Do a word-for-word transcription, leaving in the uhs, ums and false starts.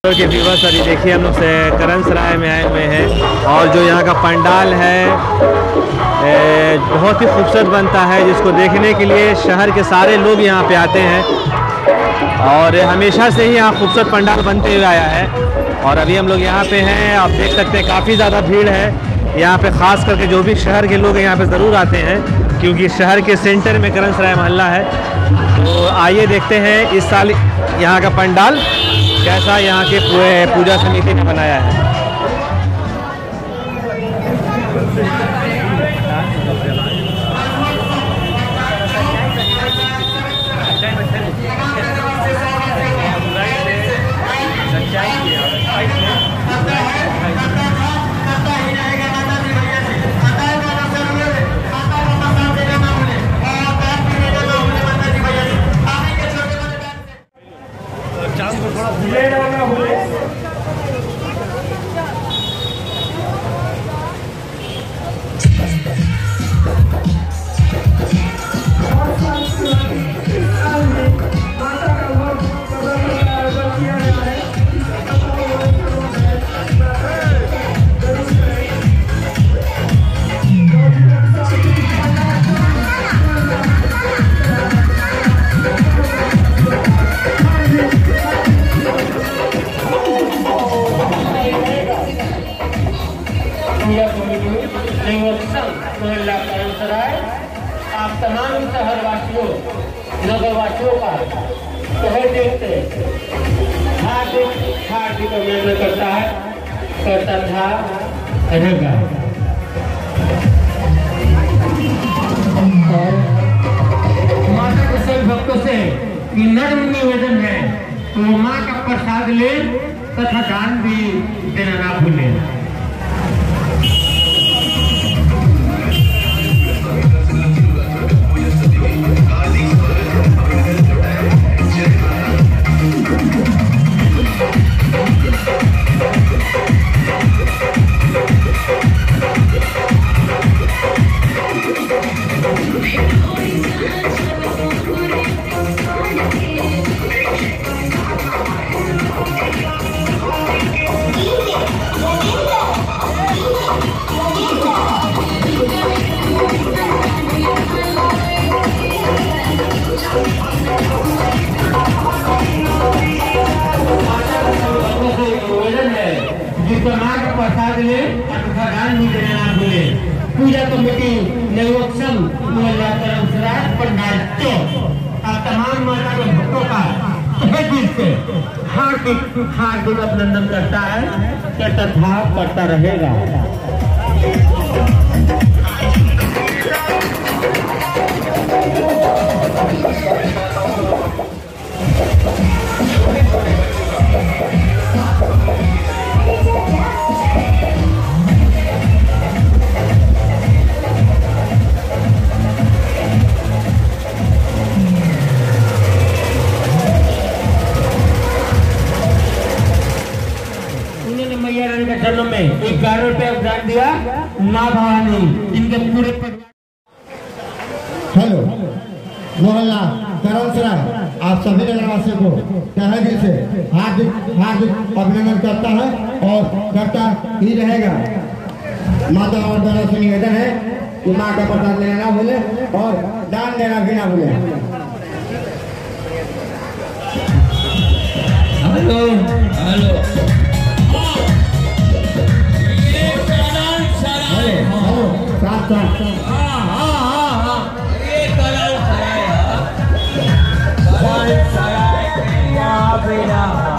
के व्यूवर्स अभी देखिए हम लोग से करनसराय में आए हुए हैं और जो यहाँ का पंडाल है बहुत ही खूबसूरत बनता है, जिसको देखने के लिए शहर के सारे लोग यहाँ पे आते हैं और हमेशा से ही यहाँ खूबसूरत पंडाल बनते हुए आया है। और अभी हम लोग यहाँ पे हैं, आप देख सकते हैं काफ़ी ज़्यादा भीड़ है यहाँ पे, ख़ास करके जो भी शहर के लोग यहाँ पे ज़रूर आते हैं क्योंकि शहर के सेंटर में करनसराय मोहल्ला है। तो आइए देखते हैं इस साल यहाँ का पंडाल कैसा यहाँ के पूरे पूजा समिति ने बनाया है। मोहल्ला करनसराय आप तमाम शहरवासियों नगरवासियों का शहर देखते हार्दिक हार्दिक अभिनंदन करता है करता था रहेगा। माता के सभी भक्तों से नम्र निवेदन है तो माँ का प्रसाद ले तथा दान भी देना ना भूलें। माँ का प्रसाद ले तथा दान भी देना ना भूले। पूजा कमेटी नवोत्सव मोहल्ला करनसराय पंडाल आप तमाम माता के भक्तों का तहे दिल से हार्दिक हार्दिक अभिनंदन करता है तथा करता रहेगा। मैया रानी का जन्म में ग्यारह रुपया उपदान दिया माँ भवानी इनके पूरे परिवार। हेलो मोहल्ला करनसराय आप सभी नगरवासियों को तहे दिल से हार्दिक हार्दिक अभिनंदन करता है और करता ही रहेगा। माता और बहनों से निवेदन है कि माँ का प्रसाद लेना ना भूले और दान देना भी ना भूले। हेलो हेलो साथ साथ हाँ हाँ हाँ हाँ ये करनसराय है। करनसराय यहाँ पे